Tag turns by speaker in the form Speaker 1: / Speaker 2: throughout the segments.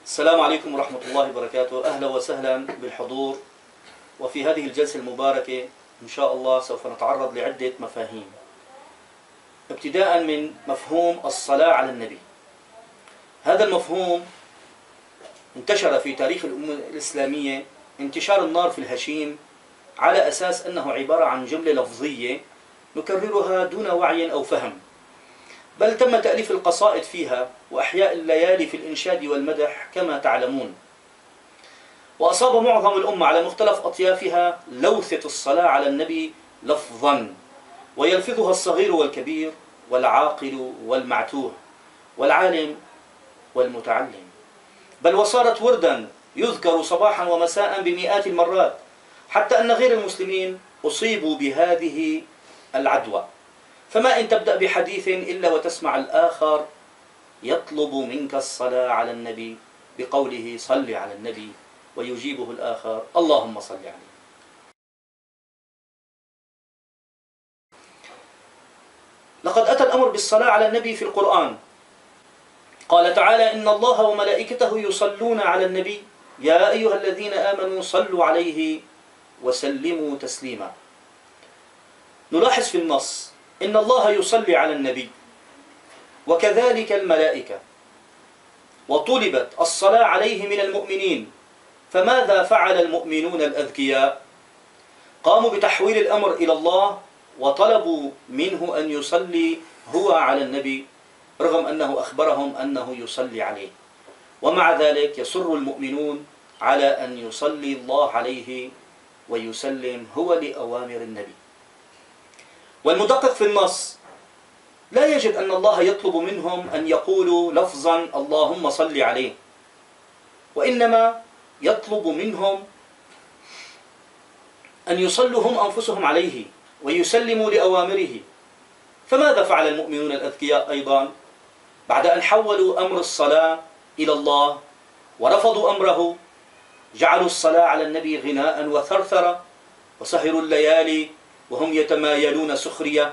Speaker 1: السلام عليكم ورحمة الله وبركاته. أهلا وسهلا بالحضور. وفي هذه الجلسة المباركة إن شاء الله سوف نتعرض لعدة مفاهيم، ابتداء من مفهوم الصلاة على النبي. هذا المفهوم انتشر في تاريخ الأمة الإسلامية انتشار النار في الهشيم، على أساس أنه عبارة عن جملة لفظية نكررها دون وعي أو فهم، بل تم تأليف القصائد فيها وأحياء الليالي في الإنشاد والمدح كما تعلمون. وأصاب معظم الأمة على مختلف أطيافها لوثة الصلاة على النبي لفظا، ويلفظها الصغير والكبير والعاقل والمعتوه والعالم والمتعلم، بل وصارت وردا يذكر صباحا ومساء بمئات المرات، حتى أن غير المسلمين أصيبوا بهذه العدوى. فما إن تبدأ بحديث إلا وتسمع الآخر يطلب منك الصلاة على النبي بقوله صل على النبي، ويجيبه الآخر اللهم صل عليه. لقد أتى الأمر بالصلاة على النبي في القرآن. قال تعالى: إن الله وملائكته يصلون على النبي يا أيها الذين آمنوا صلوا عليه وسلموا تسليما. نلاحظ في النص إن الله يصلي على النبي وكذلك الملائكة، وطلبت الصلاة عليه من المؤمنين. فماذا فعل المؤمنون الأذكياء؟ قاموا بتحويل الأمر إلى الله وطلبوا منه أن يصلي هو على النبي، رغم أنه أخبرهم أنه يصلي عليه. ومع ذلك يصر المؤمنون على أن يصلي الله عليه ويسلم هو لأوامر النبي. والمدقق في النص لا يجد أن الله يطلب منهم أن يقولوا لفظا اللهم صل عليه، وإنما يطلب منهم أن يصلوا هم أنفسهم عليه ويسلموا لأوامره. فماذا فعل المؤمنون الأذكياء أيضا؟ بعد أن حولوا أمر الصلاة إلى الله ورفضوا أمره، جعلوا الصلاة على النبي غناء وثرثرة، وسهروا الليالي وهم يتمايلون سخرية.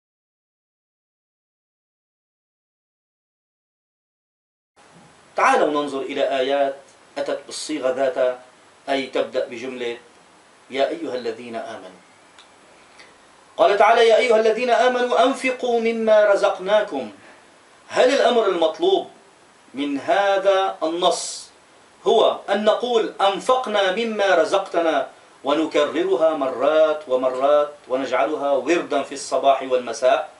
Speaker 1: تعالوا ننظر إلى آيات أتت بالصيغة ذاتها، أي تبدأ بجملة يا أيها الذين آمنوا. قال تعالى: يا أيها الذين آمنوا أنفقوا مما رزقناكم. هل الأمر المطلوب من هذا النص هو أن نقول أنفقنا مما رزقتنا ونكررها مرات ومرات ونجعلها وردا في الصباح والمساء؟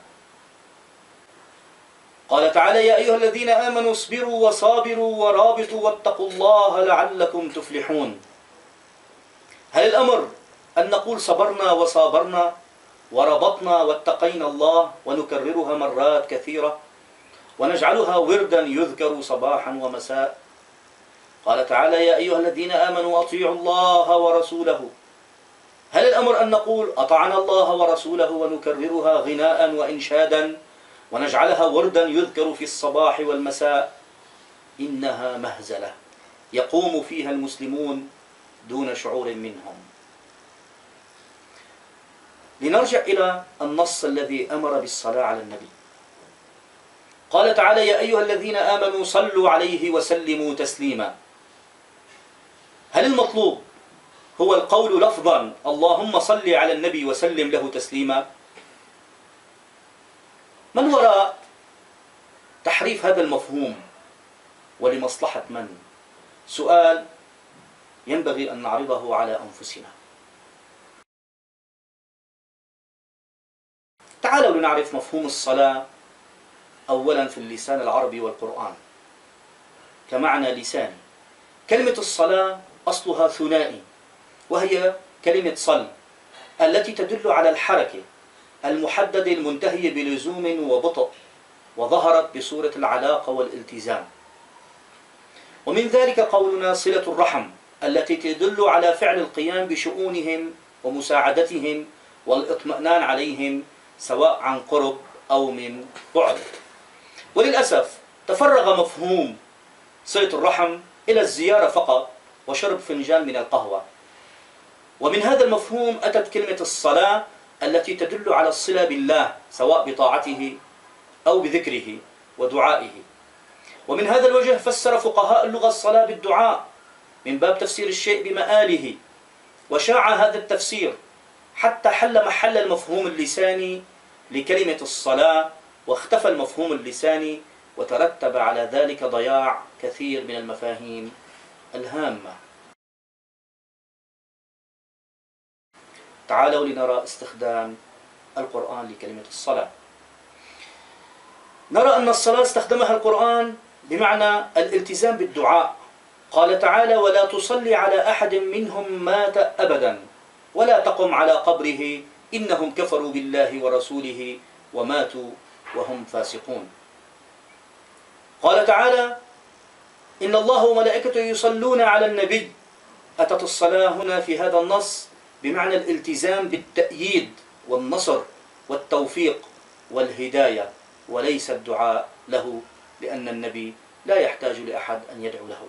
Speaker 1: قال تعالى: يا أيها الذين آمنوا اصبروا وصابروا ورابطوا واتقوا الله لعلكم تفلحون. هل الأمر أن نقول صبرنا وصابرنا وربطنا واتقينا الله ونكررها مرات كثيرة ونجعلها وردا يذكر صباحا ومساء؟ قال تعالى: يا أيها الذين آمنوا أطيعوا الله ورسوله. هل الأمر أن نقول أطعنا الله ورسوله ونكررها غناء وإنشادا ونجعلها وردا يذكر في الصباح والمساء؟ إنها مهزلة يقوم فيها المسلمون دون شعور منهم. لنرجع إلى النص الذي أمر بالصلاة على النبي. قال تعالى: يا أيها الذين آمنوا صلوا عليه وسلموا تسليما. هل المطلوب هو القول لفظا اللهم صل على النبي وسلم له تسليما؟ من وراء تحريف هذا المفهوم ولمصلحة من؟ سؤال ينبغي أن نعرضه على أنفسنا. تعالوا لنعرف مفهوم الصلاة أولا في اللسان العربي والقرآن كمعنى لساني. كلمة الصلاة أصلها ثنائي، وهي كلمة صل التي تدل على الحركة المحددة المنتهية بلزوم وبطء، وظهرت بصورة العلاقة والالتزام. ومن ذلك قولنا صلة الرحم التي تدل على فعل القيام بشؤونهم ومساعدتهم والاطمئنان عليهم سواء عن قرب أو من بعد. وللأسف تفرغ مفهوم صلة الرحم إلى الزيارة فقط وشرب فنجان من القهوة، ومن هذا المفهوم أتت كلمة الصلاة التي تدل على الصلة بالله سواء بطاعته أو بذكره ودعائه. ومن هذا الوجه فسر فقهاء اللغة الصلاة بالدعاء من باب تفسير الشيء بمآله، وشاع هذا التفسير حتى حل محل المفهوم اللساني لكلمة الصلاة، واختفى المفهوم اللساني، وترتب على ذلك ضياع كثير من المفاهيم الهامة. تعالوا لنرى استخدام القرآن لكلمة الصلاة. نرى أن الصلاة استخدمها القرآن بمعنى الالتزام بالدعاء. قال تعالى: ولا تصلي على أحد منهم مات أبدا ولا تقم على قبره إنهم كفروا بالله ورسوله وماتوا وهم فاسقون. قال تعالى: إن الله وملائكته يصلون على النبي. أتت الصلاة هنا في هذا النص بمعنى الالتزام بالتأييد والنصر والتوفيق والهداية، وليس الدعاء له، لأن النبي لا يحتاج لأحد أن يدعو له.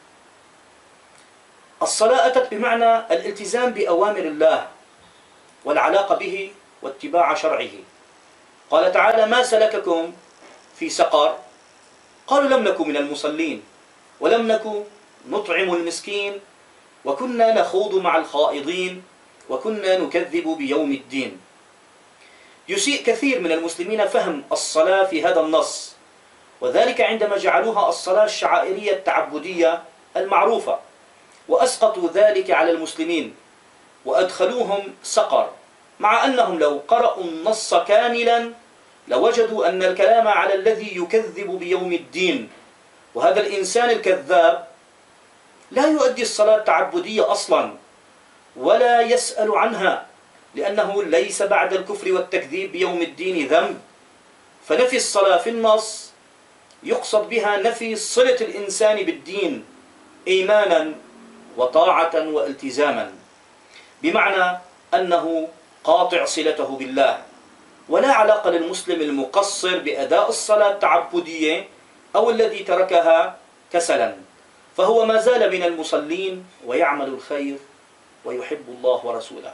Speaker 1: الصلاة أتت بمعنى الالتزام بأوامر الله والعلاقة به واتباع شرعه. قال تعالى: ما سلككم في سقر؟ قالوا: لم نكن من المصلين ولم نكن نطعم المسكين وكنا نخوض مع الخائضين وكنا نكذب بيوم الدين. يسيء كثير من المسلمين فهم الصلاة في هذا النص، وذلك عندما جعلوها الصلاة الشعائرية التعبدية المعروفة، وأسقطوا ذلك على المسلمين وأدخلوهم سقر، مع أنهم لو قرأوا النص كاملا لوجدوا أن الكلام على الذي يكذب بيوم الدين، وهذا الإنسان الكذاب لا يؤدي الصلاة التعبدية أصلا ولا يسأل عنها، لأنه ليس بعد الكفر والتكذيب بيوم الدين ذنب. فنفي الصلاة في النص يقصد بها نفي صلة الإنسان بالدين إيمانا وطاعة والتزاما، بمعنى أنه قاطع صلته بالله، ولا علاقة للمسلم المقصر بأداء الصلاة التعبدية أو الذي تركها كسلا، فهو ما زال من المصلين ويعمل الخير ويحب الله ورسوله.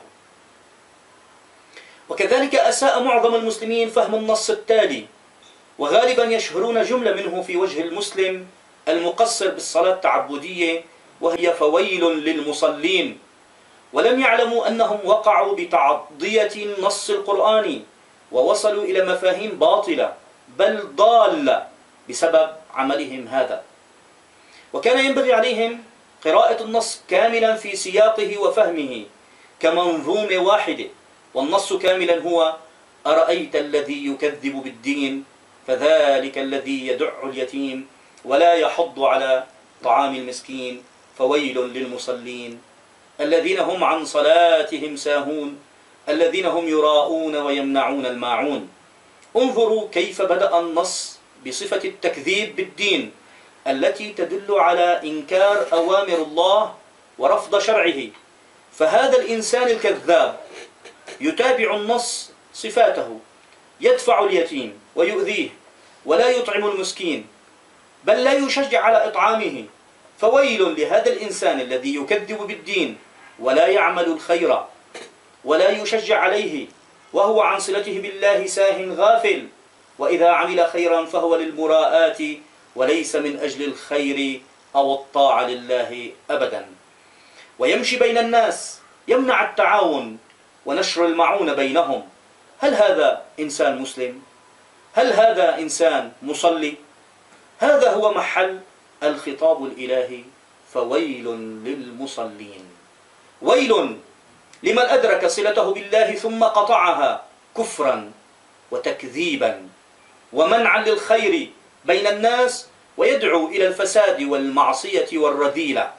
Speaker 1: وكذلك أساء معظم المسلمين فهم النص التالي، وغالبا يشهرون جملة منه في وجه المسلم المقصر بالصلاة التعبدية، وهي: فويل للمصلين، ولم يعلموا أنهم وقعوا بتعضية النص القرآني ووصلوا إلى مفاهيم باطلة بل ضالة بسبب عملهم هذا. وكان ينبغي عليهم قراءة النص كاملا في سياقه وفهمه كمنظومة واحدة، والنص كاملا هو: أرأيت الذي يكذب بالدين فذلك الذي يدع اليتيم ولا يحض على طعام المسكين فويل للمصلين الذين هم عن صلاتهم ساهون الذين هم يراءون ويمنعون الماعون. انظروا كيف بدأ النص بصفة التكذيب بالدين التي تدل على إنكار أوامر الله ورفض شرعه، فهذا الإنسان الكذاب يتابع النص صفاته: يدفع اليتيم ويؤذيه ولا يطعم المسكين بل لا يشجع على إطعامه، فويل لهذا الإنسان الذي يكذب بالدين ولا يعمل الخير ولا يشجع عليه وهو عن صلته بالله ساه غافل، وإذا عمل خيرا فهو للمراءات وليس من أجل الخير أو الطاعة لله أبدا، ويمشي بين الناس يمنع التعاون ونشر المعونة بينهم. هل هذا إنسان مسلم؟ هل هذا إنسان مصلي؟ هذا هو محل الخطاب الإلهي: فويل للمصلين. ويل لمن أدرك صلته بالله ثم قطعها كفرا وتكذيبا ومنعا للخير بين الناس ويدعو إلى الفساد والمعصية والرذيلة.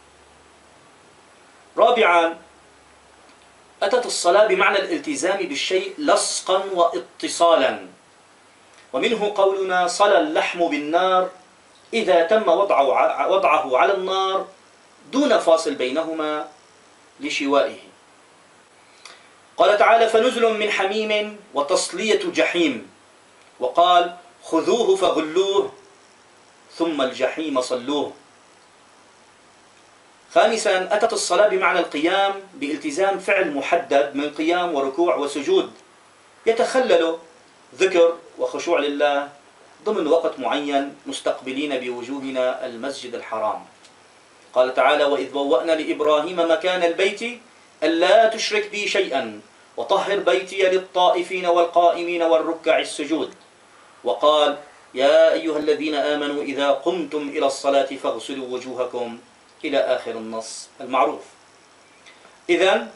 Speaker 1: رابعا، أتت الصلاة بمعنى الالتزام بالشيء لصقا واتصالا، ومنه قولنا: صلى اللحم بالنار إذا تم وضعه على النار دون فاصل بينهما لشوائه. قال تعالى: فنزل من حميم وتصلية جحيم، وقال: خذوه فغلوه ثم الجحيم صلوه. خامسا، أتت الصلاة بمعنى القيام بالتزام فعل محدد من قيام وركوع وسجود يتخلل ذكر وخشوع لله ضمن وقت معين مستقبلين بوجوهنا المسجد الحرام. قال تعالى: وإذ بوأنا لإبراهيم مكان البيت ألا تشرك بي شيئا وطهر بيتي للطائفين والقائمين والركع السجود. وقال: يا أيها الذين آمنوا إذا قمتم إلى الصلاة فاغسلوا وجوهكم إلى آخر النص المعروف. إذن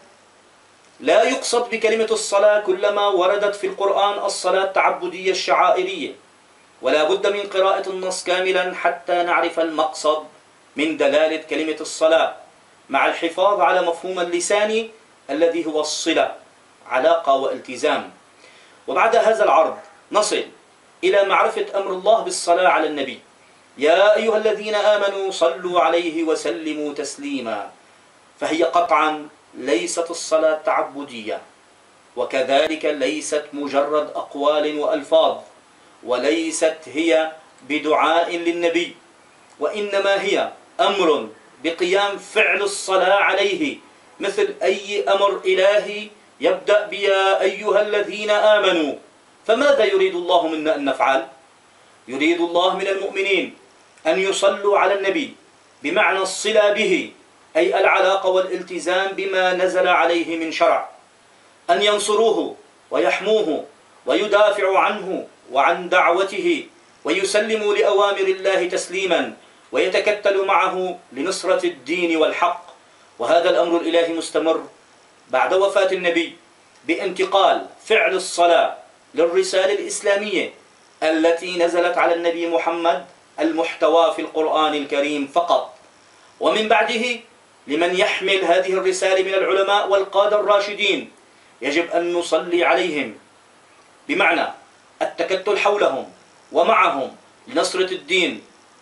Speaker 1: لا يقصد بكلمة الصلاة كلما وردت في القرآن الصلاة التعبدية الشعائرية، ولا بد من قراءة النص كاملا حتى نعرف المقصد من دلالة كلمة الصلاة، مع الحفاظ على مفهوم اللسان الذي هو الصلة، علاقة والتزام. وبعد هذا العرض نصل إلى معرفة أمر الله بالصلاة على النبي: يا أيها الذين آمنوا صلوا عليه وسلموا تسليما. فهي قطعا ليست الصلاة تعبدية، وكذلك ليست مجرد أقوال وألفاظ، وليست هي بدعاء للنبي، وإنما هي أمر بقيام فعل الصلاة عليه، مثل أي أمر إلهي يبدأ بيا أيها الذين آمنوا. فماذا يريد الله منا أن نفعل؟ يريد الله من المؤمنين أن يصلوا على النبي بمعنى الصلة به، أي العلاقة والالتزام بما نزل عليه من شرع، أن ينصروه ويحموه ويدافعوا عنه وعن دعوته، ويسلموا لأوامر الله تسليما، ويتكتلوا معه لنصرة الدين والحق. وهذا الأمر الإلهي مستمر بعد وفاة النبي بانتقال فعل الصلاة للرسالة الإسلامية التي نزلت على النبي محمد، المحتوى في القرآن الكريم فقط، ومن بعده لمن يحمل هذه الرسالة من العلماء والقادة الراشدين يجب أن نصلي عليهم، بمعنى التكتل حولهم ومعهم لنصرة الدين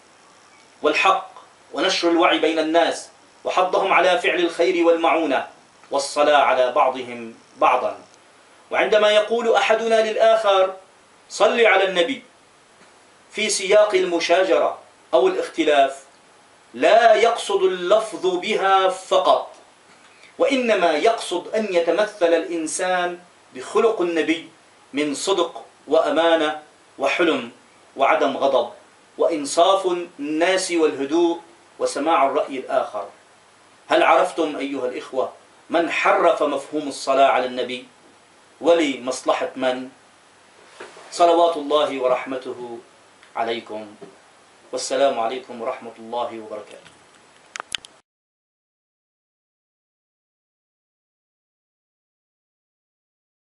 Speaker 1: والحق ونشر الوعي بين الناس، وحضهم على فعل الخير والمعونة والصلاة على بعضهم بعضا. وعندما يقول أحدنا للآخر صل على النبي في سياق المشاجرة أو الاختلاف، لا يقصد اللفظ بها فقط، وإنما يقصد أن يتمثل الإنسان بخلق النبي من صدق وأمانة وحلم وعدم غضب وإنصاف الناس والهدوء وسماع الرأي الآخر. هل عرفتم أيها الإخوة من حرف مفهوم الصلاة على النبي ولمصلحة من؟ صلوات الله ورحمته عليكم، والسلام عليكم ورحمة الله وبركاته.